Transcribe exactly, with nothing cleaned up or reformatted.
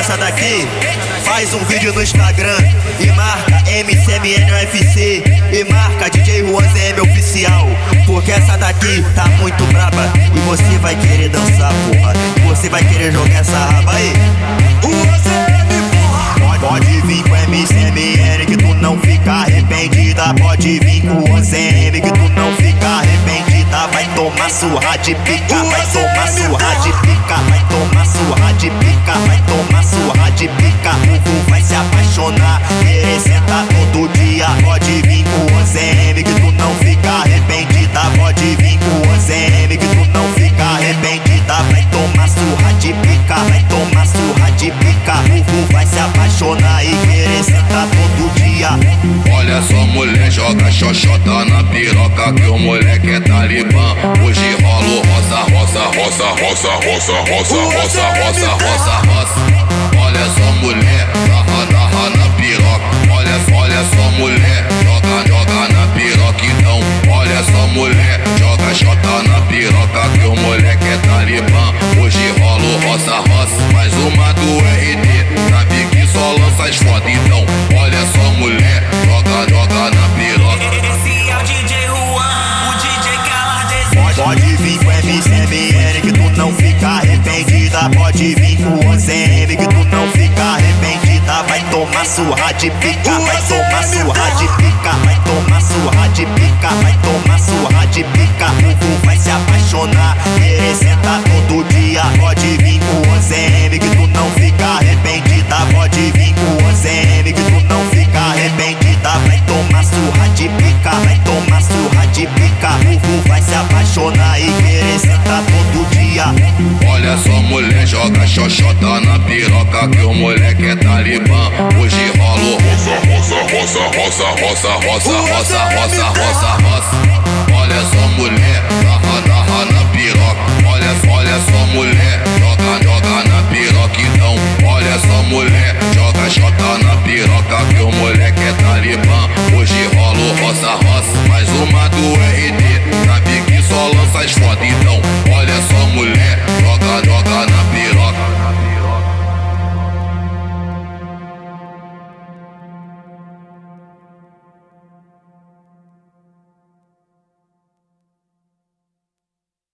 essa daqui, faz um vídeo no Instagram e marca M C M N U F C e marca D J Juan Z M Oficial, porque essa daqui tá muito braba e você vai querer dançar, porra. Você vai querer jogar essa raba aí. O Z M, porra. Pode vir com M C M N que tu não fica arrependida. Pode vir com o Z M que tu não fica arrependida. Vai tomar surra de pica, vai tomar surra de pica, vai tomar surra de pica, vai tomar surra de pica. O Vu vai se apaixonar, querer sentar todo dia. Pode vir com o Z M que tu não fica arrependida. Pode vir com o Z M que tu não fica arrependida. Vai tomar surra de pica, vai tomar surra de pica. O Vu vai se apaixonar e querer sentar todo dia. Olha só, mulher, joga xoxota na piroca que o moleque é talibã. Hoje rola o roça, roça, roça, roça, roça, roça, roça, roça, roça, roça. Olha só, mulher, narra, narra na piroca. Olha só, olha só, mulher, joga, joga na piroca. Então, olha só, mulher, joga xota na piroca que o moleque é talibã. Hoje rola o roça, roça, mais uma do R D. Sabe que só lança as fotos. Então, olha só, mulher, joga, joga na piroca. Esse é o D J Juan, o D J que ela deseja. Pode vir com M C M N que tu não fica arrependida. Pode vir com o Z M que tu não fica arrependida. Vai tomar surra de pica, vai tomar surra de pica, vai tomar surra de pica, vai tomar surra de pica. O Vu vai se apaixonar, querer sentar todo dia. Pode vir com o Z M que tu não fica arrependida. Pode vir com o Z M que tu não fica arrependida. Vai tomar surra de pica, vai tomar surra de pica. O Vu vai se apaixonar e querer sentar todo dia. Olha só, mulher, joga xoxota na piroca que o moleque é talibã. Hoje rola o roça, roça, roça, roça, roça, roça, roça, roça, roça, roça.